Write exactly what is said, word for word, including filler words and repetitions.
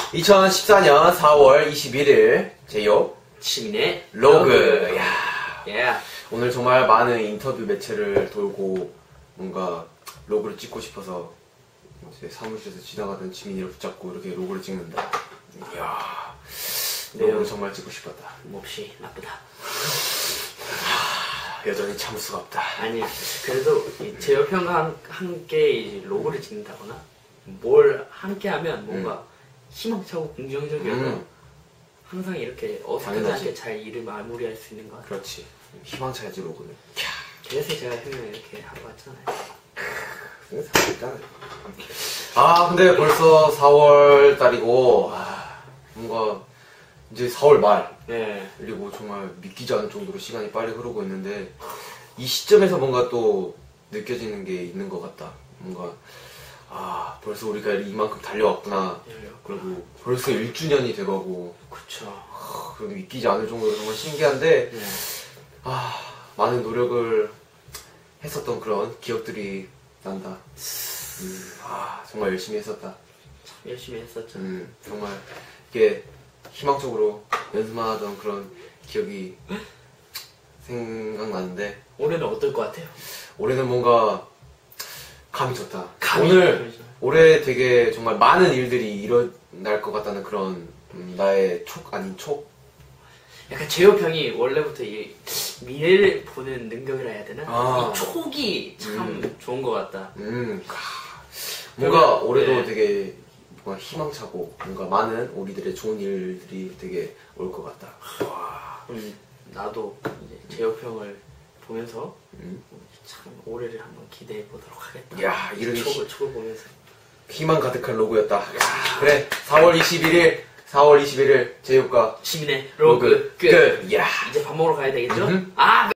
이천십사 년 사월 이십일일 제이홉 시민의 로그. 로그. 야. 예. 오늘 정말 많은 인터뷰 매체를 돌고 뭔가 로그를 찍고 싶어서 제 사무실에서 지나가던 지민이를 붙잡고 이렇게 로그를 찍는다. 이야, 로그를 정말 찍고 싶었다. 몹시 나쁘다. 하, 여전히 참을 수가 없다. 아니, 그래도 제협 형과 함께 이 로고를 찍는다거나 뭘 함께 하면 뭔가 음. 희망차고 긍정적이어서 음. 항상 이렇게 어색하지 당연하지. 않게 잘 일을 마무리할 수 있는 것 같아요. 그렇지. 희망차야지 로그는. 그래서 제가 형을 이렇게 하고 왔잖아요. 아, 근데 벌써 사월 달이고, 아, 뭔가 이제 사월 말. 네. 그리고 정말 믿기지 않을 정도로 시간이 빨리 흐르고 있는데, 이 시점에서 뭔가 또 느껴지는 게 있는 것 같다. 뭔가, 아, 벌써 우리가 이만큼 달려왔구나. 그리고 벌써 일 주년이 돼가고, 그쵸. 아, 그럼 믿기지 않을 정도로 정말 신기한데, 네. 아, 많은 노력을 했었던 그런 기억들이 난다. 음, 아, 정말 열심히 했었다. 참 열심히 했었죠. 음, 정말 이게 희망적으로 연습만 하던 그런 기억이 생각나는데, 올해는 어떨 것 같아요? 올해는 뭔가 감이 좋다. 감이 오늘 감이 좋아요. 올해 되게 정말 많은 일들이 일어날 것 같다는 그런 음, 나의 촉 아닌 촉. 약간 제협 형이 원래부터 이 미래를 보는 능력이라 해야 되나? 아. 이 촉이 참 음. 좋은 것 같다. 음, 아, 뭔가 그러면, 올해도 네. 되게 뭔가 희망차고 뭔가 많은 우리들의 좋은 일들이 되게 올 것 같다. 와. 음, 나도 이제 제협 형을 보면서 음. 참 올해를 한번 기대해 보도록 하겠다. 야, 이런 촉을, 촉을 보면서. 희망 가득한 로고였다. 야, 그래, 사월 이십일일, 사월 이십일일 제육과 시민의 로그 끝. 야. 이제 밥 먹으러 가야 되겠죠? 음흠. 아!